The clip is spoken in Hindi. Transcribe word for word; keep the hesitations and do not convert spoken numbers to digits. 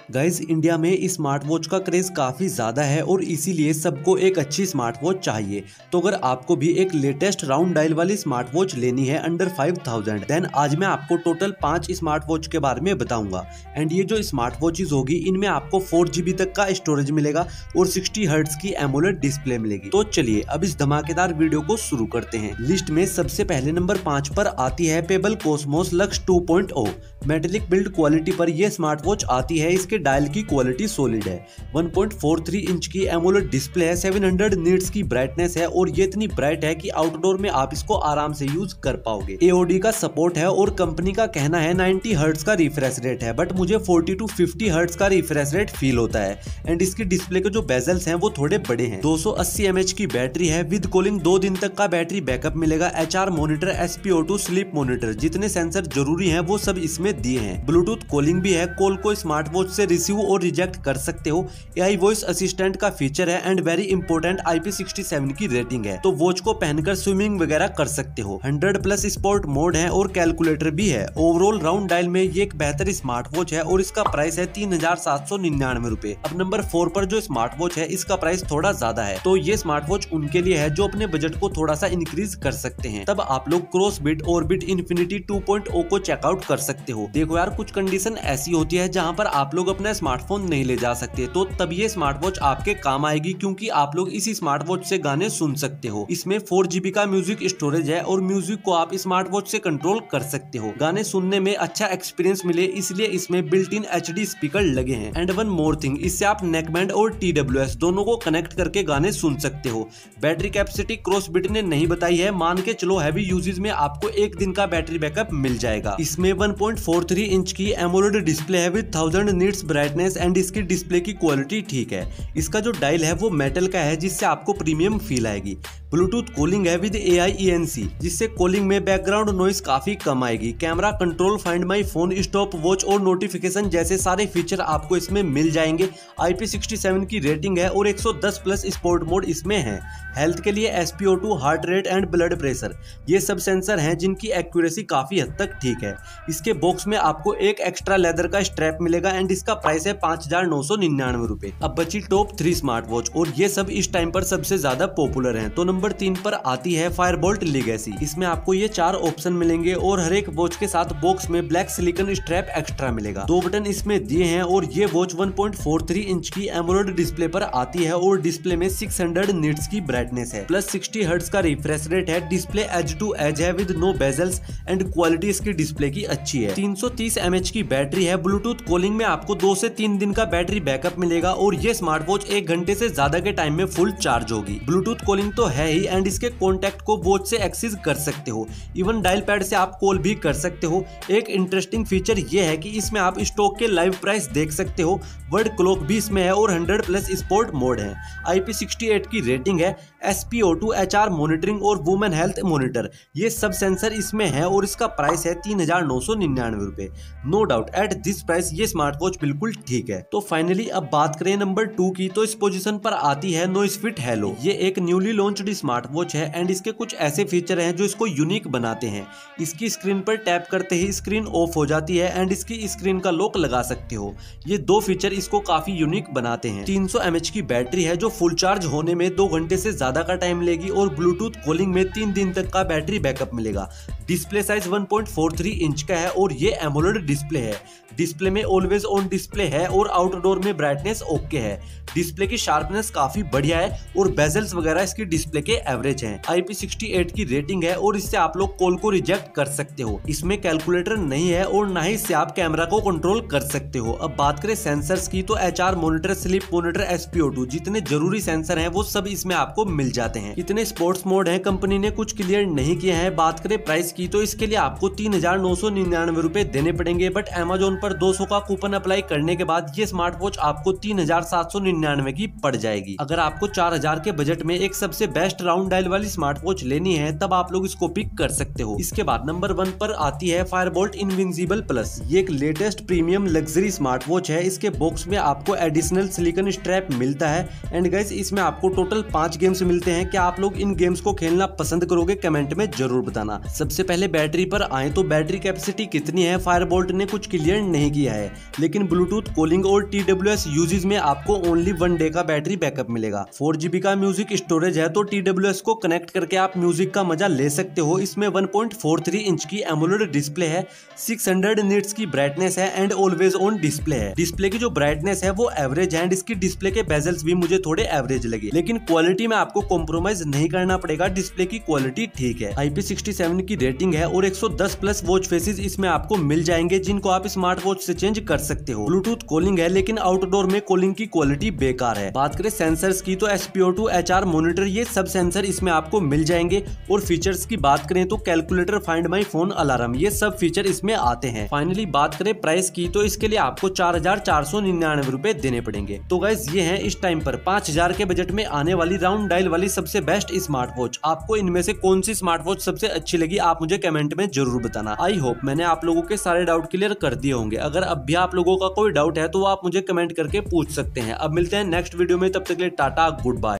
गाइज इंडिया में स्मार्ट वॉच का क्रेज काफी ज्यादा है और इसीलिए सबको एक अच्छी स्मार्ट वॉच चाहिए। तो अगर आपको भी एक लेटेस्ट राउंड डायल वाली स्मार्ट वॉच लेनी है अंडर फाइव थाउजेंड, देन आज मैं आपको टोटल पांच स्मार्ट वॉच के बारे में बताऊंगा। एंड ये जो स्मार्ट वॉचेज होगी इनमें आपको फोर जीबी तक का स्टोरेज मिलेगा और सिक्सटी हर्ट्ज की एमोलेड डिस्प्ले मिलेगी। तो चलिए अब इस धमाकेदार वीडियो को शुरू करते हैं। लिस्ट में सबसे पहले नंबर पाँच पर आती है Pebble Cosmos Lux two point O. Metallic build quality पर यह स्मार्ट वॉच आती है। इसके डायल की क्वालिटी सॉलिड है। One point four three inch की एमोलेड डिस्प्ले है। सेवन हंड्रेड निट्स की ब्राइटनेस है और ये इतनी ब्राइट है कि आउटडोर में आप इसको आराम से यूज कर पाओगे। एओडी का सपोर्ट है और कंपनी का कहना है नाइंटी हर्ट्ज का रिफ्रेश रेट है, बट मुझे फोर्टी टू फिफ्टी हर्ट्ज का रिफ्रेश रेट फील होता है। एंड इसकी डिस्प्ले के जो बेजल्स हैं वो थोड़े बड़े हैं। दो सौ अस्सी एमएच की बैटरी है। विद कूलिंग दो दिन तक का बैटरी बैकअप मिलेगा। HR monitor, S P O two, sleep monitor, जितने सेंसर जरूरी हैं वो सब इसमें दिए हैं। ब्लूटूथ कॉलिंग भी है। कॉल को स्मार्ट वॉच से रिसीव और रिजेक्ट कर सकते हो। एआई वॉइस असिस्टेंट का फीचर है and very important I P sixty seven की रेटिंग है। तो वॉच को पहनकर स्विमिंग वगैरह कर सकते हो। हंड्रेड प्लस स्पोर्ट मोड है और कैलकुलेटर भी है। ओवरऑल राउंड डायल में ये एक बेहतर स्मार्ट वॉच है और इसका प्राइस है तीन हजार सात सौ निन्यानवे रूपए। अब नंबर फोर पर जो स्मार्ट वॉच है इसका प्राइस थोड़ा ज्यादा है। तो ये स्मार्ट वॉच उनके लिए है जो अपने बजट को थोड़ा सा इंक्रीज कर सकते हैं। तब आप लोग Crossbeats Orbit Infinity two point O को चेकआउट कर सकते हो। देखो यार, कुछ कंडीशन ऐसी होती है जहाँ पर आप लोग अपना स्मार्टफोन नहीं ले जा सकते, तो तब ये स्मार्ट वॉच आपके काम आएगी क्योंकि आप लोग इसी स्मार्ट वॉच से गाने सुन सकते हो। इसमें फोर जीबी का म्यूजिक स्टोरेज है और म्यूजिक को आप स्मार्ट वॉच से कंट्रोल कर सकते हो। गाने सुनने में अच्छा एक्सपीरियंस मिले इसलिए इसमें बिल्ट इन एचडी स्पीकर लगे हैं। एंड वन मोर थिंग, इससे आप नेकबैंड और टी डब्ल्यू एस दोनों को कनेक्ट करके गाने सुन सकते हो। बैटरी कैपेसिटी क्रॉसबिट ने नहीं बताई है, मान के चलो हैवी यूजेज में आपको एक दिन का बैटरी बैकअप मिल जाएगा। इसमें one point four three inch की एमोलेड डिस्प्ले है with thousand nits brightness and इसकी डिस्प्ले की क्वालिटी ठीक है। इसका जो डायल है वो मेटल का है जिससे आपको प्रीमियम फील आएगी। ब्लूटूथ कूलिंग है with A I E N C जिससे कूलिंग में बैकग्राउंड नॉइस काफी कम आएगी। Camera control, find my phone, stop watch और नोटिफिकेशन जैसे सारे फीचर आपको इसमें मिल जाएंगे। आई पी सिक्सटी सेवन की रेटिंग है और एक सौ दस प्लस स्पोर्ट मोड इसमें है। हेल्थ के लिए S P O two, heart rate and blood pressure ये सब सेंसर हैं जिनकी एक्यूरेसी काफी हद तक ठीक है। इसके बॉक्स में आपको एक एक्स्ट्रा लेदर का स्ट्रैप मिलेगा एंड इसका प्राइस है पाँच हजार नौ सौ निन्यानवे रूपए। अब बची टॉप थ्री स्मार्ट वॉच और ये सब इस टाइम पर सबसे ज्यादा पॉपुलर हैं। तो नंबर तीन पर आती है फायरबोल्ट लेगेसी। इसमें आपको ये चार ऑप्शन मिलेंगे और हर एक वॉच के साथ बॉक्स में ब्लैक सिलिकॉन स्ट्रैप एक्स्ट्रा मिलेगा। दो बटन इसमें दिए हैं और ये watch one point four three inch की एमोलेड डिस्प्ले पर आती है और डिस्प्ले में सिक्स हंड्रेड निट्स की ब्राइटनेस है। प्लस सिक्सटी हर्ट्ज का रिफ्रेश रेट है। डिस्प्ले एज टू एज है with no bezels and quality इसकी डिस्प्ले की अच्छी है। तीन सौ तीस एमएच की बैटरी है। ब्लूटूथ कॉलिंग में आपको दो से तीन दिन का बैटरी बैकअप मिलेगा और ये स्मार्ट वॉच एक घंटे से ज्यादा के टाइम में फुल चार्ज होगी। ब्लूटूथ कॉलिंग तो है ही एंड इसके कॉन्टैक्ट को वॉच से एक्सेस कर सकते हो। इवन डायल पैड से आप कॉल भी कर सकते हो। एक इंटरेस्टिंग फीचर ये है कि इसमें आप स्टॉक के लाइव प्राइस देख सकते हो। वर्ड क्लॉक भी इसमें है और हंड्रेड प्लस स्पोर्ट मोड है। आई पी सिक्सटी एट की रेटिंग है। S P O two, H R monitoring और वुमेन हेल्थ मॉनिटर ये सब सेंसर इसमें है और इसका प्राइस है तीन हजार नौ सौ निन्यानवे रूपए। No doubt at this price ये स्मार्ट वॉच बिल्कुल ठीक है। तो फाइनली अब बात करें नंबर टू की, तो इस पोजीशन पर आती है नोइसफिट हेलो। ये एक न्यूली लॉन्च्ड स्मार्ट वॉच है एंड इसके कुछ ऐसे फीचर हैं जो इसको यूनिक बनाते हैं। इसकी स्क्रीन पर टैप करते ही स्क्रीन ऑफ हो जाती है एंड इसकी स्क्रीन का लॉक लगा सकते हो। ये दो फीचर इसको काफी यूनिक बनाते हैं। तीन सौ एमएच की बैटरी है जो फुल चार्ज होने में दो घंटे से ज्यादा का टाइम लेगी और ब्लूटूथ कॉलिंग में तीन दिन तक का बैटरी बैकअप मिलेगा। Display size one point four three inch का है और ये एमोलेड डिस्प्ले है। डिस्प्ले में ऑलवेज ऑन डिस्प्ले है और आउटडोर में ब्राइटनेस ओके है। डिस्प्ले की शार्पनेस काफी बढ़िया है और बेजल्स वगैरह इसकी डिस्प्ले के एवरेज हैं। आई पी सिक्सटी एट की रेटिंग है और इससे आप लोग कॉल को रिजेक्ट कर सकते हो। इसमें कैलकुलेटर नहीं है और ना ही इससे आप कैमरा को कंट्रोल कर सकते हो। अब बात करें सेंसर्स की, तो H R monitor, sleep monitor, S P O two जितने जरूरी सेंसर हैं वो सब इसमें आपको मिल जाते हैं। इतने स्पोर्ट्स मोड हैं कंपनी ने कुछ क्लियर नहीं किया है। बात करें प्राइस की, तो इसके लिए आपको तीन हजार नौ सौ निन्यानवे रूपए देने पड़ेंगे, बट अमेजोन पर दो सौ का कूपन अप्लाई करने के बाद ये स्मार्ट वॉच आपको तीन हजार सात सौ निन्यानवे की पड़ जाएगी। अगर आपको चार हजार के बजट में एक सबसे बेस्ट बेस्ट राउंड डायल वाली स्मार्ट वॉच लेनी है तब आप लोग इसको पिक कर सकते हो। इसके बाद नंबर वन पर आती है फायरबोल्ट इनविंसिबल प्लस। ये एक latest premium luxury smart watch है। इसके बॉक्स में आपको एडिशनल सिलिकॉन स्ट्रैप मिलता है एंड गाइस इसमें आपको टोटल पांच गेम्स मिलते हैं। क्या आप लोग इन गेम्स को खेलना पसंद करोगे? कमेंट में जरूर बताना। सबसे पहले बैटरी पर आए तो बैटरी कैपेसिटी कितनी है फायरबोल्ट ने कुछ क्लियर नहीं किया है, लेकिन ब्लूटूथ कॉलिंग और टी डब्ल्यू एस यूजेज में आपको ओनली वन डे का बैटरी बैकअप मिलेगा। फोर जीबी का म्यूजिक स्टोरेज है तो टी डब्ल्यू एस को कनेक्ट करके आप म्यूजिक का मजा ले सकते हो। इसमें one point four three inch की एमोलेड डिस्प्ले है, सिक्स हंड्रेड निट्स की ब्राइटनेस है एंड ऑलवेज ऑन डिस्प्ले है। डिस्प्ले की जो ब्राइटनेस है वो एवरेज है एंड इसकी डिस्प्ले के बेजल्स भी मुझे थोड़े एवरेज लगे, लेकिन क्वालिटी में आपको कॉम्प्रोमाइज नहीं करना पड़ेगा। डिस्प्ले की क्वालिटी ठीक है। आई पी सिक्सटी सेवन की रेटिंग है और एक सौ दस प्लस वॉच फेसेस इसमें आपको मिल जाएंगे जिनको आप स्मार्ट वॉच से चेंज कर सकते हो। ब्लूटूथ कॉलिंग है लेकिन आउटडोर में कॉलिंग की क्वालिटी बेकार है। बात करें सेंसर्स की तो S P O two, H R monitor ये सब सेंसर इसमें आपको मिल जाएंगे। और फीचर्स की बात करें तो calculator, find my phone, alarm ये सब फीचर इसमें आते हैं। फाइनली बात करें प्राइस की तो इसके लिए आपको चार हजार चार सौ निन्यानवे रुपए देने पड़ेंगे। तो गाइस ये है इस टाइम पर पांच हजार के बजट में आने वाली राउंड डायल वाली सबसे बेस्ट स्मार्ट वॉच। आपको इनमें से कौन सी स्मार्ट वॉच सबसे अच्छी लगी आप मुझे कमेंट में जरूर बताना। आई होप मैंने आप लोगों के सारे डाउट क्लियर कर दिए होंगे। अगर अब भी आप लोगों का कोई डाउट है तो आप मुझे कमेंट करके पूछ सकते हैं। अब मिलते हैं नेक्स्ट वीडियो में, तब तक के लिए टाटा, गुड बाय।